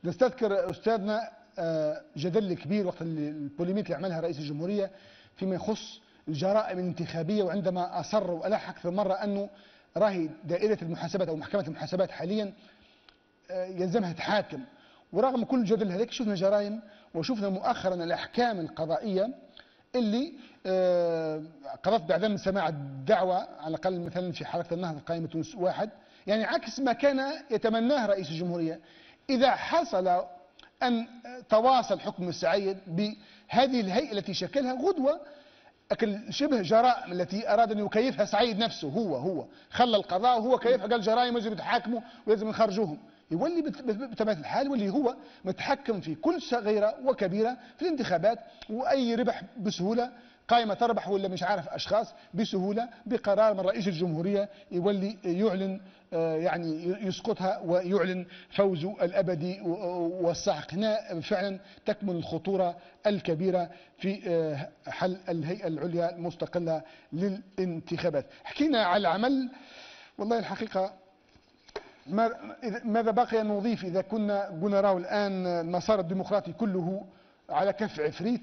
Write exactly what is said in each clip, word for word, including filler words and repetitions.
نستذكر أستاذنا جدل كبير وقت البوليميك اللي عملها رئيس الجمهورية فيما يخص الجرائم الانتخابية، وعندما أصر وألح أكثر مرة أنه راهي دائرة المحاسبات أو محكمة المحاسبات حاليا يلزمها تحاكم. ورغم كل الجدل هذاك شفنا جرائم، وشفنا مؤخرا الأحكام القضائية اللي قضت بعدم سماع الدعوة على الأقل مثلا في حركة النهضة قائمة تونس واحد، يعني عكس ما كان يتمناه رئيس الجمهورية. إذا حصل أن تواصل حكم السعيد بهذه الهيئة التي شكلها غدوة شبه جرائم التي أراد أن يكيفها سعيد نفسه، هو هو خلى القضاء وهو كيفها، قال جرائم يجب يتحاكموا ولازم نخرجوهم، يولي بطبيعة الحال واللي هو متحكم في كل صغيرة وكبيرة في الانتخابات، وأي ربح بسهولة، قائمة تربح ولا مش عارف أشخاص بسهولة بقرار من رئيس الجمهورية يولي يعلن يعني يسقطها ويعلن فوزه الأبدي والسحق. هنا فعلا تكمن الخطورة الكبيرة في حل الهيئة العليا المستقلة للانتخابات. حكينا على العمل، والله الحقيقة ماذا بقي أن نضيف؟ إذا كنا قلنا راهو الآن المسار الديمقراطي كله على كف عفريت،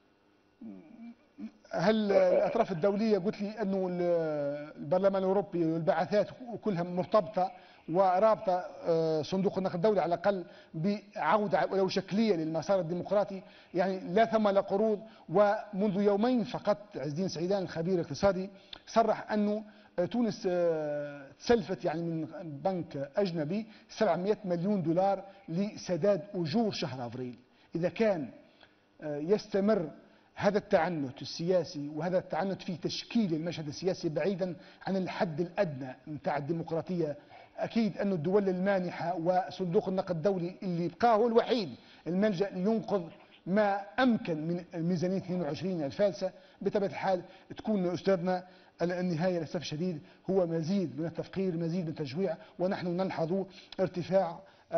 هل الأطراف الدولية قلت لي أنه البرلمان الأوروبي والبعثات كلها مرتبطة ورابطة صندوق النقد الدولي على الأقل بعودة ولو شكلية للمسار الديمقراطي، يعني لا ثم لا قروض. ومنذ يومين فقط عز الدين سعيدان الخبير الاقتصادي صرح أنه تونس تسلفت يعني من بنك أجنبي سبعمئة مليون دولار لسداد أجور شهر أفريل. إذا كان يستمر هذا التعنت السياسي وهذا التعنت في تشكيل المشهد السياسي بعيدا عن الحد الأدنى نتاع الديمقراطية، أكيد أن الدول المانحة وصندوق النقد الدولي اللي بقى هو الوحيد الملجأ لينقذ ما أمكن من الميزانية اثنين وعشرين الفالسة، بطبيعة الحال تكون أستاذنا النهاية للأسف الشديد هو مزيد من التفقير، مزيد من التجويع، ونحن نلحظ ارتفاع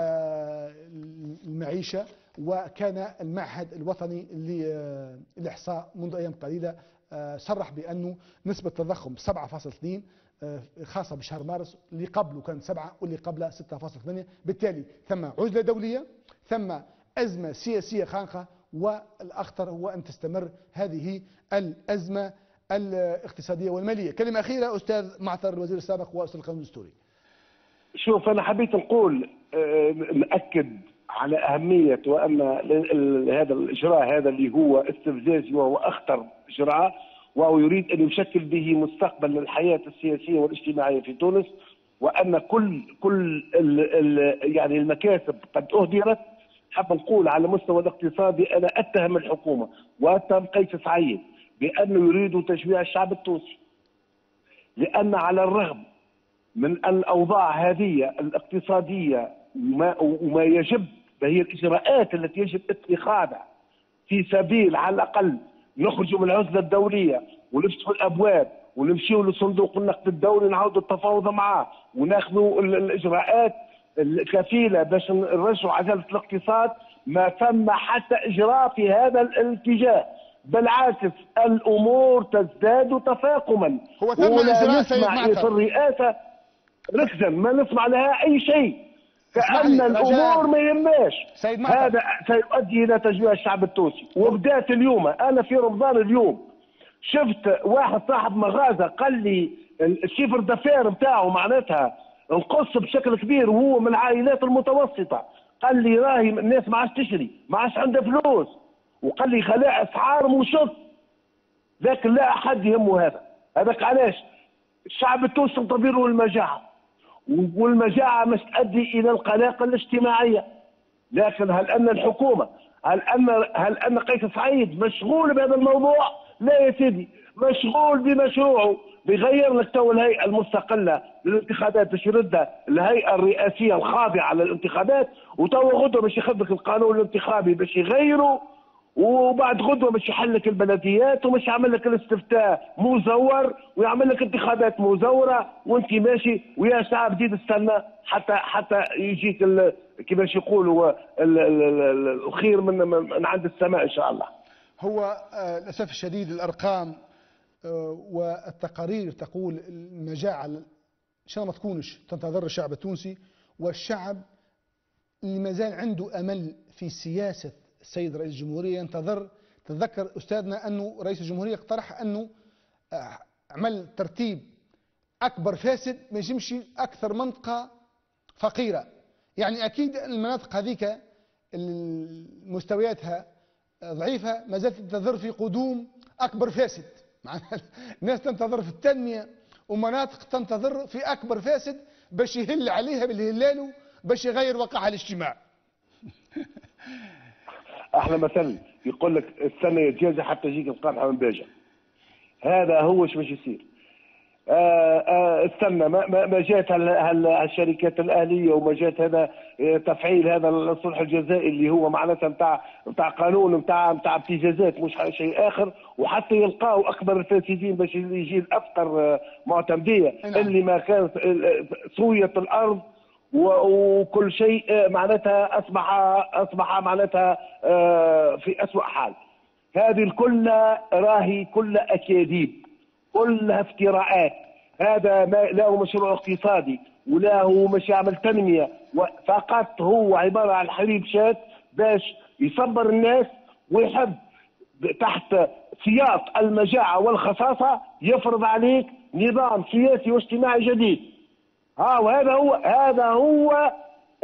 المعيشة. وكان المعهد الوطني للإحصاء منذ أيام قليلة صرح بأنه نسبة التضخم سبعة فاصلة اثنين خاصة بشهر مارس، اللي قبله كان سبعة واللي قبله ستة فاصلة ثمانية. بالتالي ثم عزلة دولية، ثم أزمة سياسية خانقة، والأخطر هو أن تستمر هذه الأزمة الاقتصادية والمالية. كلمة أخيرة أستاذ معثر الوزير السابق وأستاذ القانون الدستوري. شوف، أنا حبيت نقول نأكد على أهمية وأن هذا الإجراء هذا اللي هو استفزازي وهو أخطر إجراء، وهو يريد أن يشكل به مستقبل للحياة السياسية والاجتماعية في تونس، وأن كل كل ال ال يعني المكاسب قد أهدرت. حاب نقول على المستوى الاقتصادي أنا أتهم الحكومة وأتهم قيس سعيد بأنه يريد تجويع الشعب التونسي، لأن على الرغم من الأوضاع هذه الاقتصادية وما, وما يجب هي الإجراءات التي يجب اتخاذها في سبيل على الأقل نخرج من العزلة الدولية ونفتحوا الأبواب ونمشيوا لصندوق النقد الدولي نعاودوا التفاوض معاه وناخذوا الإجراءات الكفيلة باش نرجعوا عجلة الاقتصاد. ما ثم حتى إجراء في هذا الاتجاه، بالعكس الأمور تزداد تفاقما. هو ثم إجراء سيد معثر في الرئاسة ركزا ما نسمع لها أي شيء، كأن الأمور ما يهمناش. هذا سيؤدي إلى تجويع الشعب التونسي. وبدات اليوم أنا في رمضان اليوم شفت واحد صاحب مغازة قال لي الشيفر دافير بتاعه معناتها انقص بشكل كبير وهو من العائلات المتوسطة، قال لي راهي الناس ما عادش تشري، ما عادش عندها فلوس، وقال لي غلاء أسعار مشط. لكن لا أحد يهمه هذا. هذاك علاش الشعب التونسي انتظروا المجاعة، والمجاعة مش تؤدي إلى القلاقل الاجتماعية. لكن هل أن الحكومة هل أن هل أن قيس سعيد مشغول بهذا الموضوع؟ لا يا سيدي، مشغول بمشروعه، بيغير لك تو الهيئة المستقلة للانتخابات باش يردها الهيئة الرئاسية الخاضعة للانتخابات، وتو غدوة باش ياخذ لك القانون الانتخابي باش يغيره، وبعد غدوه باش يحل لك البلديات ومش يعمل لك الاستفتاء مزور ويعمل لك انتخابات مزوره، وانت ماشي ويا شعب جديد استنى حتى حتى يجيك كيفاش يقولوا الخير من من عند السماء ان شاء الله. هو للاسف الشديد الارقام والتقارير تقول المجاعه ان شاء الله ما تكونش تنتظر الشعب التونسي، والشعب اللي ما زال عنده أمل في سياسة السيد رئيس الجمهورية ينتظر. تذكر أستاذنا أنه رئيس الجمهورية اقترح أنه عمل ترتيب أكبر فاسد ما يجمش أكثر منطقة فقيرة. يعني أكيد المناطق هذيك مستوياتها ضعيفة ما زالت تنتظر في قدوم أكبر فاسد. معناها الناس تنتظر في التنمية ومناطق تنتظر في أكبر فاسد باش يهل عليها بالهلال باش يغير واقعها الاجتماعي. احلى مثل يقول لك السنه يتجازى حتى يجيك القمح من باجه. هذا هو ايش باش يصير. آه آه استنى ما, ما, ما جات هالشركات الاهليه وما جات هذا تفعيل هذا الصلح الجزائي اللي هو معناتها نتاع نتاع قانون نتاع نتاع ابتزازات مش شيء اخر، وحتى يلقاو اكبر الفاسدين باش يجي الافقر معتمديه اللي ما كانت سويه الارض وكل شيء معناتها اصبح اصبح معناتها في اسوء حال. هذه كلها راهي كلها اكاذيب، كلها افتراءات. هذا ما له مشروع اقتصادي ولا هو مش يعمل تنميه، فقط هو عباره عن حليب شات باش يصبر الناس ويحب تحت سياق المجاعه والخصاصه يفرض عليك نظام سياسي واجتماعي جديد. ها وهذا هو هذا هو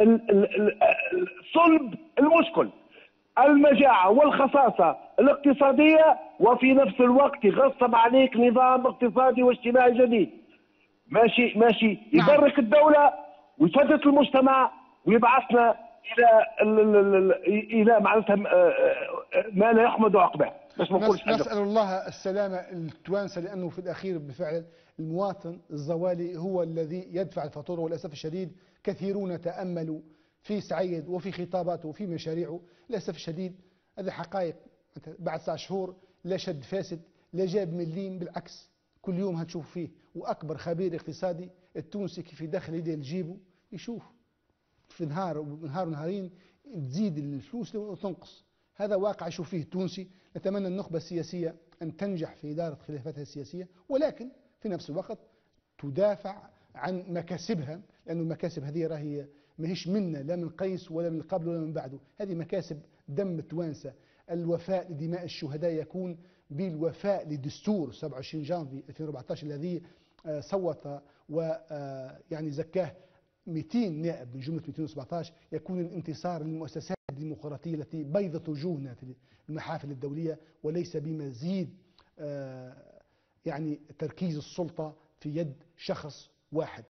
صلب المشكل، المجاعة والخصاصة الاقتصادية، وفي نفس الوقت يغصب عليك نظام اقتصادي واجتماعي جديد. ماشي ماشي يبرك الدولة ويفتت المجتمع ويبعثنا إلى إلى معناتها ما لا يحمد عقباه. نسأل الله السلامة التوانسة، لأنه في الأخير بالفعل المواطن الزوالي هو الذي يدفع الفاتورة. وللأسف الشديد كثيرون تأملوا في سعيد وفي خطاباته وفي مشاريعه. للأسف الشديد هذه حقائق. بعد تسع شهور لا شد فاسد لا جاب مليم، بالعكس كل يوم هتشوف فيه. وأكبر خبير اقتصادي التونسي كيف يدخل يديه لجيبه يشوف في نهار نهار ونهارين تزيد الفلوس وتنقص. هذا واقع يشوف فيه التونسي. نتمنى النخبة السياسية أن تنجح في إدارة خلافاتها السياسية، ولكن في نفس الوقت تدافع عن مكاسبها، لأن المكاسب هذه راهي ماهيش منا لا من قيس ولا من قبل ولا من بعده. هذه مكاسب دم التوانسة. الوفاء لدماء الشهداء يكون بالوفاء لدستور سبعة وعشرين جانفي ألفين وأربعة عشر الذي صوت ويعني زكاه مئتين نائب من جملة مئتين وسبعة عشر. يكون الانتصار للمؤسسات الديمقراطية التي بيضت وجوهنا في المحافل الدولية، وليس بمزيد يعني تركيز السلطة في يد شخص واحد.